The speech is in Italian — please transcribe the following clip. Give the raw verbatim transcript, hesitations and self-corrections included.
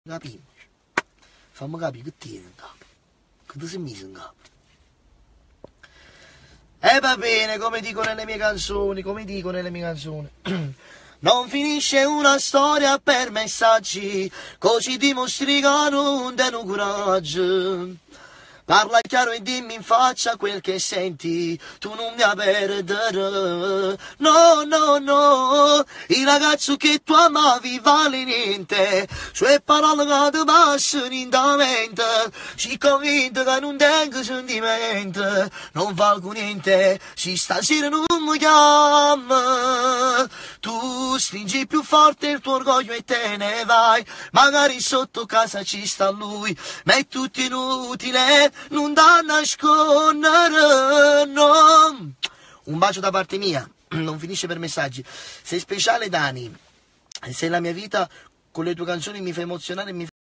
Capì? Fammi capire che tieni in capo. Che ti sei messo in capo? E va bene, come dico nelle mie canzoni, come dico nelle mie canzoni. Non finisce una storia per messaggi, così dimostri che non hanno coraggio. Parla chiaro e dimmi in faccia quel che senti, tu non mi perdere. No, no, no, il ragazzo che tu amavi vale niente, sue parole che ti passano in da mente, si convinto che non tengo sentimento, non valgo niente, se stasera non mi chiama. Tu stringi più forte il tuo orgoglio e te ne vai, magari sotto casa ci sta lui, ma è tutto inutile, non da nascondere, no. Un bacio da parte mia, non finisce per messaggi. Sei speciale, Dani, sei la mia vita, con le tue canzoni mi fai emozionare e mi